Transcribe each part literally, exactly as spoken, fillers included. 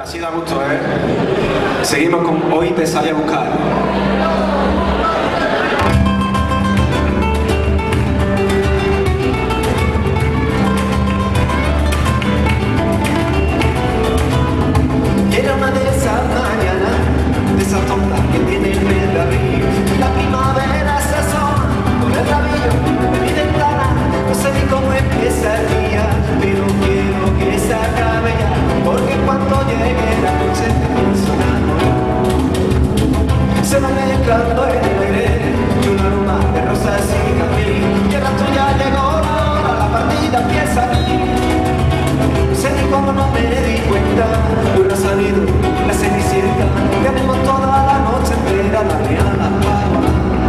Así da gusto, ¿eh? Seguimos con Hoy te sale a buscar. Y era una de esas mañanas, de esas tontas que tiene el mes de abril. La primavera se asoma por el rabillo de mi ventana. No sé ni cómo empieza el día, pero quiero que se acabe ya, porque cuando llegue la noche te pienso enamorar. Se va mezclando el aire y un aroma de rosas y jazmín. Y el rato ya llegó la hora, la partida empieza aquí. No sé ni cómo no me di cuenta, pero ha salido la cenicienta. Tenemos toda la noche entera la real agua.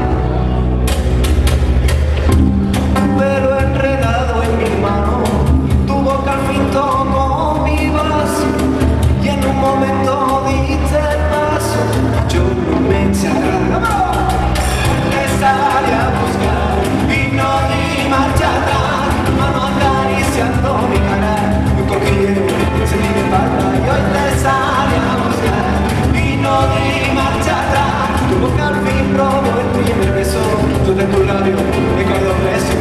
Tu pelo enredado en mi mano, tu boca al fin tocó mi vaso, y en un momento diste el paso. Yo no me echaré, te salí a buscar y no di marcha atrás, mano acariciando mi cara. Yo cogí, se mi espalda y hoy te salí a buscar y no di marcha atrás. Tu boca al fin probó el primer beso, yo de tu labio me quedo preso.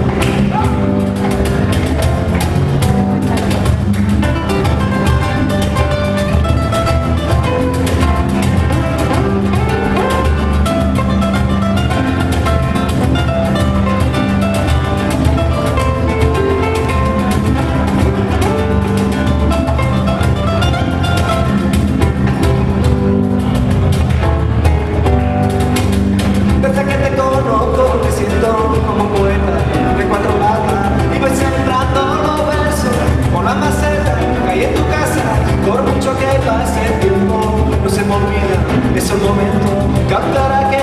Desde que te conozco me siento como poeta de cuatro patas y voy sembrando los versos con la maceta que hay en tu casa. Por mucho que pase el tiempo no se me olvida esos momentos. Cantará